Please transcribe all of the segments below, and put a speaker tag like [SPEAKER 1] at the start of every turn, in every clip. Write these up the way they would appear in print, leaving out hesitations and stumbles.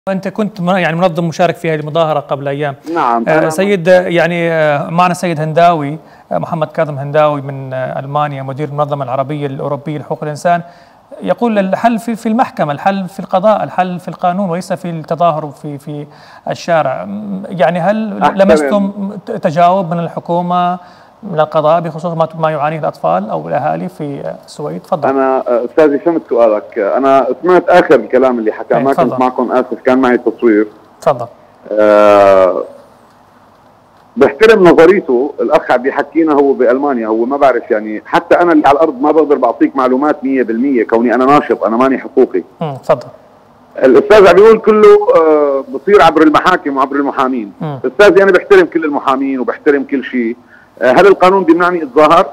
[SPEAKER 1] أنت كنت يعني منظم مشارك في هذه المظاهرة قبل أيام.
[SPEAKER 2] نعم.
[SPEAKER 1] سيد يعني معنا السيد هنداوي، محمد كاظم هنداوي من ألمانيا، مدير المنظمة العربية الأوروبية لحقوق الإنسان، يقول الحل في المحكمة، الحل في القضاء، الحل في القانون وليس في التظاهر في الشارع. يعني هل لمستم تجاوب من الحكومة من القضاء بخصوص ما يعانيه الأطفال أو الأهالي في السويد؟ تفضل.
[SPEAKER 2] أنا أستاذي فهمت سؤالك. أنا سمعت آخر الكلام اللي حكاه، ما كنت معكم، آسف، كان معي تصوير.
[SPEAKER 1] تفضل.
[SPEAKER 2] بحترم نظريته. الأخ عم بيحكينا هو بألمانيا، هو ما بعرف يعني، حتى أنا اللي على الأرض ما بقدر بعطيك معلومات 100% كوني أنا ناشط، أنا ماني حقوقي.
[SPEAKER 1] تفضل.
[SPEAKER 2] الأستاذ عم بيقول كله بصير عبر المحاكم وعبر المحامين. أستاذي أنا بحترم كل المحامين وبحترم كل شيء. هل القانون بيمنعني اتظاهر؟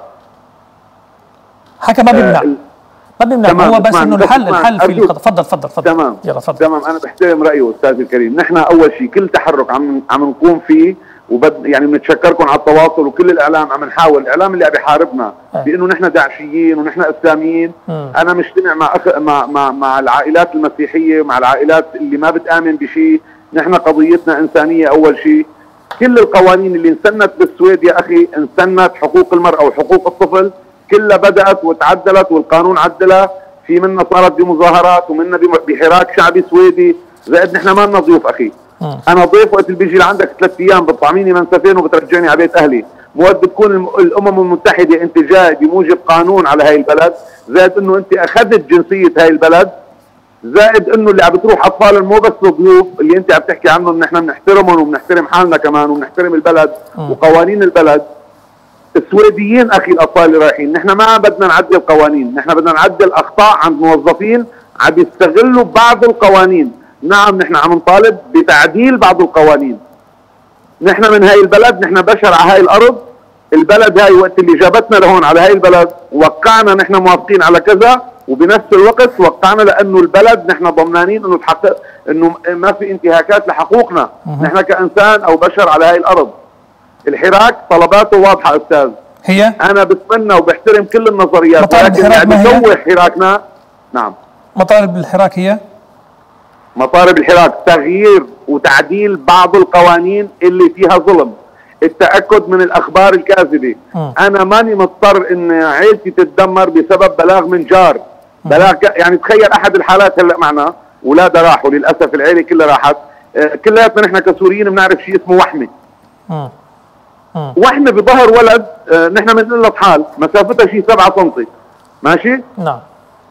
[SPEAKER 1] حكى ما بيمنع، ما بيمنع، هو بس انه الحل في القضاء. تفضل.
[SPEAKER 2] تمام.
[SPEAKER 1] يلا تفضل.
[SPEAKER 2] تمام. انا بحترم رايه استاذي الكريم. نحن اول شيء كل تحرك عم نقوم فيه يعني بنتشكركم على التواصل، وكل الاعلام عم نحاول، الاعلام اللي عم بيحاربنا بانه نحن داعشيين ونحن اسلاميين. انا مجتمع مع العائلات المسيحيه، مع العائلات اللي ما بتامن بشيء. نحن قضيتنا انسانيه اول شيء. كل القوانين اللي انسنت بالسويد يا اخي، انسنت حقوق المرأة وحقوق الطفل، كلها بدأت وتعدلت والقانون عدلها. في منا صارت بمظاهرات ومنا بحراك شعبي سويدي. زائد نحن ما لنا ضيوف اخي. انا ضيف وقت اللي بيجي لعندك 3 ايام بتطعميني منسفين وبترجعني على بيت اهلي. مواد بتكون الامم المتحدة انت جاي بموجب قانون على هاي البلد، زائد انه انت اخذت جنسية هاي البلد، زائد انه اللي عم بتروح اطفال مو بس الضيوف اللي انت عم تحكي عنهم، ان احنا بنحترمهم وبنحترم حالنا كمان وبنحترم البلد وقوانين البلد. السويديين اخي الاطفال اللي رايحين، نحن ما بدنا نعدل قوانين، نحن بدنا نعدل اخطاء عند موظفين عم يستغلوا بعض القوانين. نعم نحن عم نطالب بتعديل بعض القوانين. نحن من هاي البلد، نحن بشر على هاي الارض. البلد هاي وقت اللي جابتنا لهون على هاي البلد وقعنا نحن موافقين على كذا، وبنفس الوقت وقعنا لانه البلد نحن ضمنانين انه تحقق انه ما في انتهاكات لحقوقنا نحن كانسان او بشر على هاي الارض. الحراك طلباته واضحه استاذ،
[SPEAKER 1] هي
[SPEAKER 2] انا بتمنى وبحترم كل النظريات، ولكن اللي بيسوي حراكنا. نعم.
[SPEAKER 1] مطالب الحراك هي
[SPEAKER 2] مطالب الحراك تغيير وتعديل بعض القوانين اللي فيها ظلم، التأكد من الأخبار الكاذبة. أنا ماني مضطر إن عيلتي تتدمر بسبب بلاغ من جار. بلاغ يعني تخيل أحد الحالات هلأ معنا أولادها راحوا، للأسف العيلة كلها راحت. كلياتنا نحن كسوريين بنعرف شيء اسمه وحمة. وحمة بظهر ولد، نحن بنقول له طحال مسافتها شيء 7 سم، ماشي؟
[SPEAKER 1] نعم.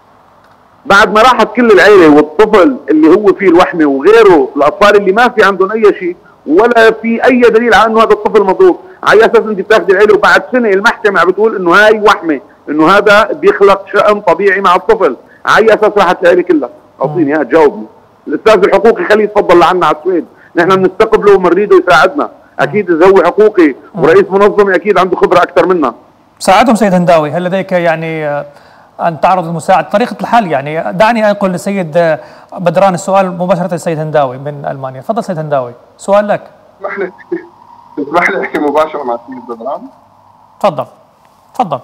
[SPEAKER 2] بعد ما راحت كل العيلة والطفل اللي هو فيه الوحمة وغيره الأطفال اللي ما في عندهم أي شيء ولا في اي دليل على انه هذا الطفل مضروب، على اساس انت بتاخذي العيله وبعد سنه المحكمه عم بتقول انه هاي وحمه، انه هذا بيخلق شأن طبيعي مع الطفل، على اي اساس راحت العيله كلها؟ اعطيني اياها تجاوبني. الاستاذ الحقوقي خليه يتفضل لعنا على السويد، نحن بنستقبله وبنريده يساعدنا، اكيد اذا هو حقوقي ورئيس منظمه اكيد عنده خبره اكثر منا.
[SPEAKER 1] ساعدهم سيد هنداوي، هل لديك يعني ان تعرض المساعد طريقه الحل؟ يعني دعني انقل للسيد بدران السؤال مباشره للسيد هنداوي من المانيا. تفضل سيد هنداوي، سؤال لك.
[SPEAKER 3] اسمح لي احكي مباشره مع السيد بدران.
[SPEAKER 1] تفضل.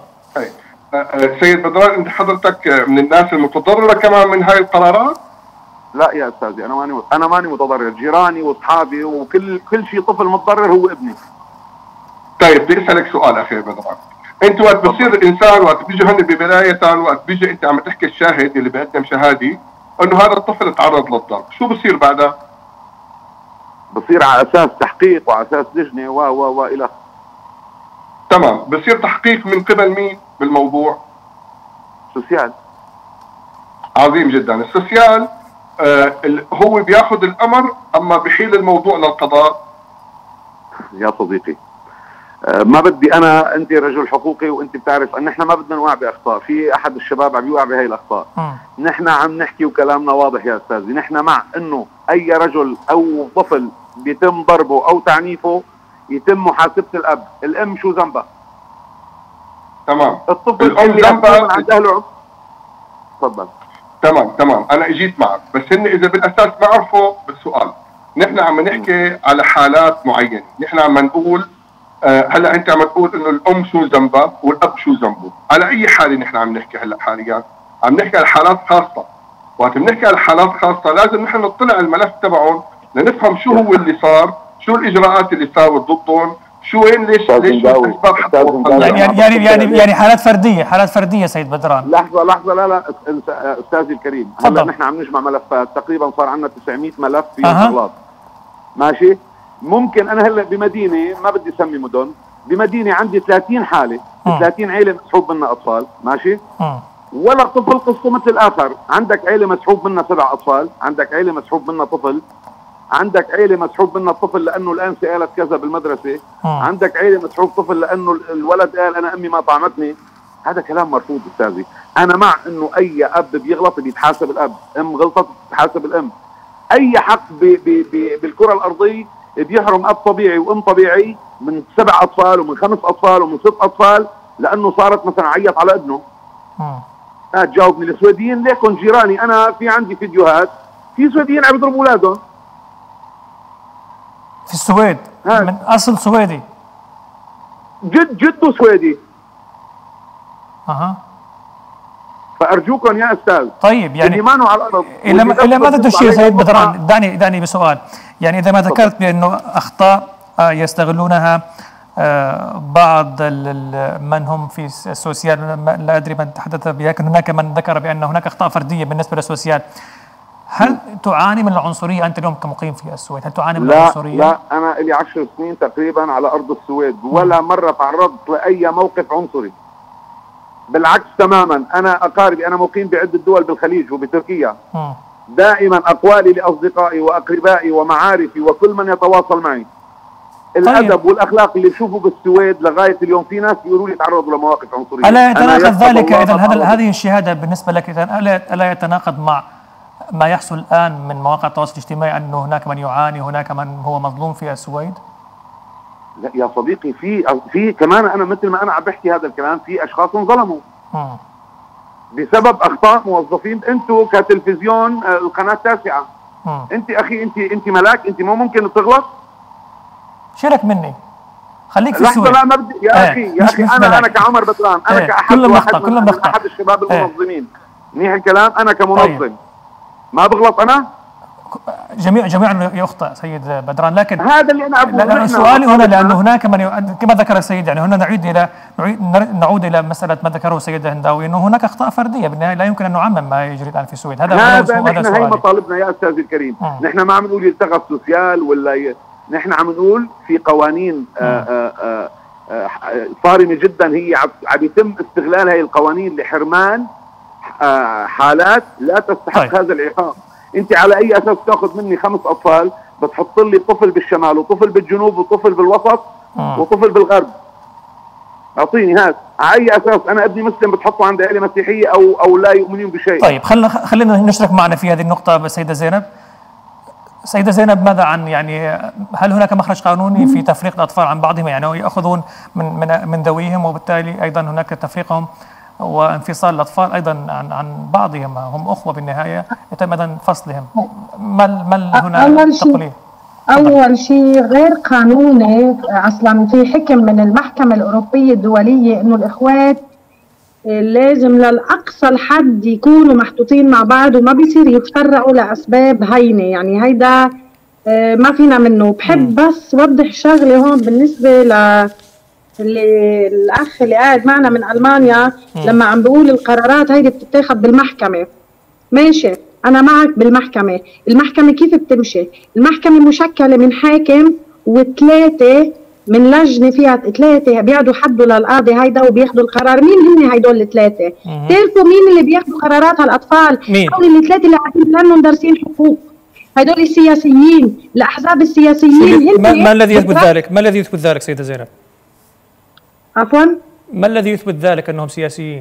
[SPEAKER 3] سيد بدران، انت حضرتك من الناس المتضرره كمان من هاي القرارات؟
[SPEAKER 2] لا يا استاذي، انا ماني متضرر، جيراني واصحابي وكل شيء طفل متضرر هو ابني.
[SPEAKER 3] طيب بدي اسالك سؤال اخي بدران، انت وقت بصير الانسان وقت بيجي هن ببدايه وقت بيجي انت عم تحكي الشاهد اللي بيقدم شهادي انه هذا الطفل تعرض للضرب، شو بصير بعدها؟
[SPEAKER 2] بصير على اساس تحقيق وعلى اساس لجنه و الى.
[SPEAKER 3] تمام، بصير تحقيق من قبل مين بالموضوع؟
[SPEAKER 2] سوسيال.
[SPEAKER 3] عظيم جدا، السوسيال هو بياخذ الامر اما بحيل الموضوع للقضاء.
[SPEAKER 2] يا صديقي ما بدي انت رجل حقوقي وانت بتعرف ان احنا ما بدنا نوقع باخطاء، في احد الشباب عم يوقع بهي الاخطاء. نحن عم نحكي وكلامنا واضح يا استاذي، نحن مع انه اي رجل او طفل بيتم ضربه او تعنيفه يتم محاسبه الاب، الام شو ذنبها؟
[SPEAKER 3] تمام.
[SPEAKER 2] الطفل اللي ذنبها من عند اهله. تفضل.
[SPEAKER 3] تمام انا اجيت معك، بس هن اذا بالاساس ما عرفوا بالسؤال، نحن عم نحكي على حالات معينه، نحن عم نقول هلا انت عم تقول انه الام شو ذنبها والاب شو ذنبه، على اي حاله نحن عم نحكي هلا حاليا؟ عم نحكي على حالات خاصه، وقت بنحكي على حالات خاصه لازم نحن نطلع على الملف تبعهم لنفهم شو هو اللي صار، شو الاجراءات اللي صارت ضدهم، شو وين ليش الاسباب حتى
[SPEAKER 1] يعني حالات فرديه سيد بدران.
[SPEAKER 2] لحظه لا استاذي الكريم، هلا نحن عم نجمع ملفات، تقريبا صار عندنا 900 ملف في الغلاط. ماشي؟ ممكن انا هلا بمدينه ما بدي اسمي مدن، بمدينه عندي 30 حاله، 30 عيله مسحوب منها اطفال، ماشي؟ ولا طفل قصه مثل الاخر، عندك عيله مسحوب منها 7 اطفال، عندك عيله مسحوب منها طفل، عندك عيله مسحوب منها الطفل لانه الان سالت كذا بالمدرسه، عندك عيله مسحوب طفل لانه الولد قال انا امي ما طعمتني. هذا كلام مرفوض استاذي. انا مع انه اي اب بيغلط بيتحاسب الاب، ام غلطت بتتحاسب الام. اي حق بالكره الارضيه بيحرم اب طبيعي وام طبيعي من 7 اطفال ومن 5 اطفال ومن 6 اطفال لانه صارت مثلا عيط على ابنه. تجاوبني السويديين ليكن جيراني، انا في عندي فيديوهات في سويديين عم يضربوا اولادهم
[SPEAKER 1] في السويد من اصل سويدي،
[SPEAKER 2] جده سويدي. فارجوكم يا استاذ.
[SPEAKER 1] طيب يعني
[SPEAKER 2] ايمانه على الارض
[SPEAKER 1] الى ماذا تشير سيد بدران؟ دعني بسؤال، يعني اذا ما ذكرت بانه اخطاء يستغلونها بعض من هم في السوسيال، لا ادري من تحدث بها، لكن هناك من ذكر بان هناك اخطاء فرديه بالنسبه للسوسيال. هل تعاني من العنصريه انت اليوم كمقيم في السويد؟ هل تعاني من العنصريه؟
[SPEAKER 2] لا، انا لي 10 سنين تقريبا على ارض السويد، ولا مره تعرضت لاي موقف عنصري. بالعكس تماما، انا اقاربي، انا مقيم بعده دول بالخليج وبتركيا. دائما اقوالي لاصدقائي واقربائي ومعارفي وكل من يتواصل معي، الادب والاخلاق اللي بشوفه بالسويد لغايه اليوم في ناس بيقولوا لي تعرضوا لمواقف عنصريه.
[SPEAKER 1] الا يتناقض ذلك اذا هذه الشهاده بالنسبه لك الا يتناقض مع ما يحصل الان من مواقع التواصل الاجتماعي انه هناك من يعاني، هناك من هو مظلوم في السويد؟
[SPEAKER 2] لا يا صديقي، في كمان انا مثل ما انا عم بحكي هذا الكلام، في اشخاص انظلموا بسبب اخطاء موظفين. انتم كتلفزيون القناه التاسعه، انت اخي انت ملاك، انت مو ممكن تغلط.
[SPEAKER 1] شرك مني، خليك في السويد.
[SPEAKER 2] لا ما بدي يا اخي انا كعمر بدران، انا كاحد من احد الشباب المنظمين. منيح الكلام، انا كمنظم ما بغلط. انا
[SPEAKER 1] جميعا يخطئ سيد بدران، لكن
[SPEAKER 2] هذا اللي انا
[SPEAKER 1] اقوله. سؤالي هنا لانه هناك من كما ذكر السيد، يعني هنا نعود الى مساله ما ذكره السيد الهنداوي، انه هناك اخطاء فرديه بالنهايه لا يمكن ان نعمم ما يجري الان في السويد.
[SPEAKER 2] هذا نحن هي مطالبنا يا استاذ الكريم. نحن ما عم نقول يلتغى السوسيال ولا نحن عم نقول في قوانين صارمه جدا، هي عم يتم استغلال هي القوانين لحرمان حالات لا تستحق هذا العقاب. انت على اي اساس تاخذ مني 5 اطفال بتحط لي طفل بالشمال وطفل بالجنوب وطفل بالوسط وطفل بالغرب؟ اعطيني هذا على اي اساس؟ انا ابني مسلم بتحطه عند عائله مسيحيه او لا يؤمنون بشيء.
[SPEAKER 1] طيب خلينا نشرك معنا في هذه النقطه سيده زينب. سيده زينب، ماذا عن يعني هل هناك مخرج قانوني في تفريق الاطفال عن بعضهم؟ يعني ياخذون من ذويهم وبالتالي ايضا هناك تفريقهم وانفصال الأطفال أيضا عن بعضهم، هم أخوة بالنهاية، يتم أيضا فصلهم. ما هنا تقولين؟
[SPEAKER 4] أول شيء غير قانوني أصلا. في حكم من المحكمة الأوروبية الدولية إنه الإخوات لازم للأقصى الحد يكونوا محطوطين مع بعض وما بيصير يتفرقوا لأسباب هينة. يعني هيدا ما فينا منه. بحب بس وضح شغلة هون بالنسبة الأخ اللي قاعد معنا من ألمانيا لما عم بقول القرارات هيدي بتتاخد بالمحكمة. ماشي، أنا معك بالمحكمة. المحكمة كيف بتمشي؟ المحكمة مشكلة من حاكم و3 من لجنة فيها 3 بيقعدوا حدوا للقاضي هيدا وبياخدوا القرار. مين هن هيدول ال3؟ تعرفوا مين اللي بياخدوا قرارات على الأطفال؟ هول ال3 اللي قاعدين لأنهم دارسين حقوق. هيدول السياسيين، الأحزاب السياسيين.
[SPEAKER 1] ما الذي يثبت ذلك؟ ما الذي يثبت ذلك سيدة زينب؟
[SPEAKER 4] عفوا؟
[SPEAKER 1] ما الذي يثبت ذلك أنهم سياسيون؟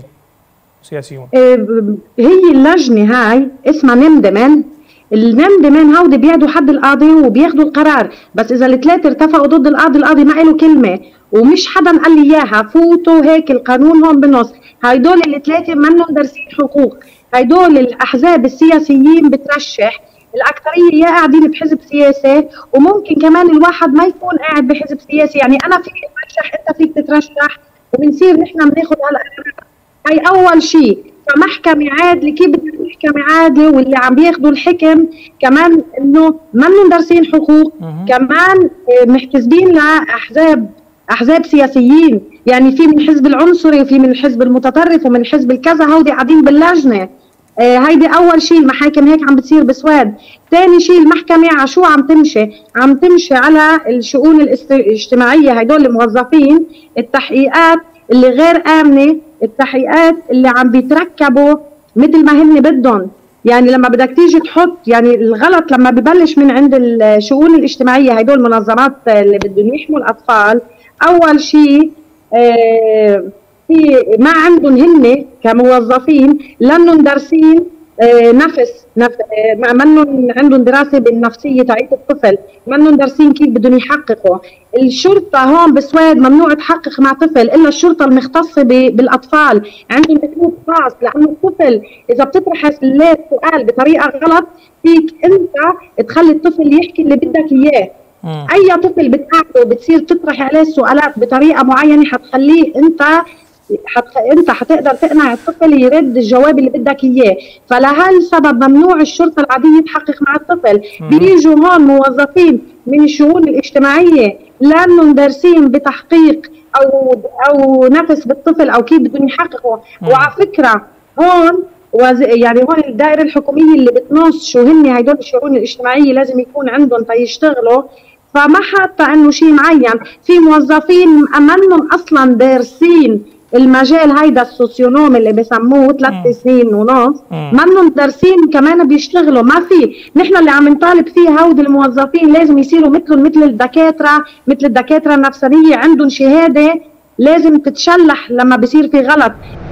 [SPEAKER 4] هي اللجنة هاي اسمها نمدمن. النمدمن هودي بيقعدوا حد القاضي وبياخدوا القرار، بس إذا ال3 ارتفقوا ضد القاضي ما له كلمة ومش حدا قال لي إياها. فوتوا هيك القانون هون بالنص. هيدول ال3 منهم دارسين حقوق. هيدول الأحزاب السياسيين بترشح، الأكثرية يا قاعدين بحزب سياسي، وممكن كمان الواحد ما يكون قاعد بحزب سياسي. يعني أنا فيك أترشح، أنت فيك تترشح، وبنصير نحن بناخذ هالقرارات. هاي أول شيء. فمحكمة عادلة كيف بدنا محكمة عادلة واللي عم بياخذوا الحكم كمان انه منهم دارسين حقوق، كمان محتسبين لأحزاب سياسيين، يعني في من الحزب العنصري وفي من الحزب المتطرف ومن الحزب الكذا، هودي قاعدين باللجنة. هيدي أول شيء المحاكم هيك عم بتصير بسواد. ثاني شيء المحكمة على شو عم تمشي؟ عم تمشي على الشؤون الاجتماعية، هدول الموظفين التحقيقات اللي غير آمنة، التحقيقات اللي عم بيتركبوا مثل ما هن بدهم. يعني لما بدك تيجي تحط، يعني الغلط لما ببلش من عند الشؤون الاجتماعية، هدول المنظمات اللي بدهم يحموا الأطفال، أول شيء في ما عندهم هن كموظفين لانهم دارسين منهم عندهم دراسه بالنفسيه تاعت الطفل، منهم دارسين كيف بدهم يحققوا. الشرطه هون بسواد ممنوع تحقق مع طفل الا الشرطه المختصه بالاطفال، عندهم اسلوب خاص، لانه الطفل اذا بتطرح السؤال بطريقه غلط فيك انت تخلي الطفل يحكي اللي بدك اياه. اي طفل بتقعده بتصير تطرح عليه السؤالات بطريقه معينه حتخليه انت حتقدر تقنع الطفل يرد الجواب اللي بدك اياه. فلهالسبب ممنوع الشرطه العاديه تحقق مع الطفل. بيجوا هون موظفين من الشؤون الاجتماعيه لانهم دارسين بتحقيق او نفس بالطفل او كيف بدهم يحققوا. وعلى فكره هون يعني هون الدائره الحكوميه اللي بتنص شو هن هدول الشؤون الاجتماعيه لازم يكون عندهم تيشتغلوا، فما حاطه انه شيء معين. في موظفين منهم اصلا دارسين المجال هيدا السوسيونوم اللي بسموه 3 سنين ونص، منهم دارسين كمان بيشتغلوا. ما في، نحن اللي عم نطالب فيه هود الموظفين لازم يصيروا مثل الدكاتره النفسانيه، عندهم شهاده لازم تتشلح لما بصير في غلط.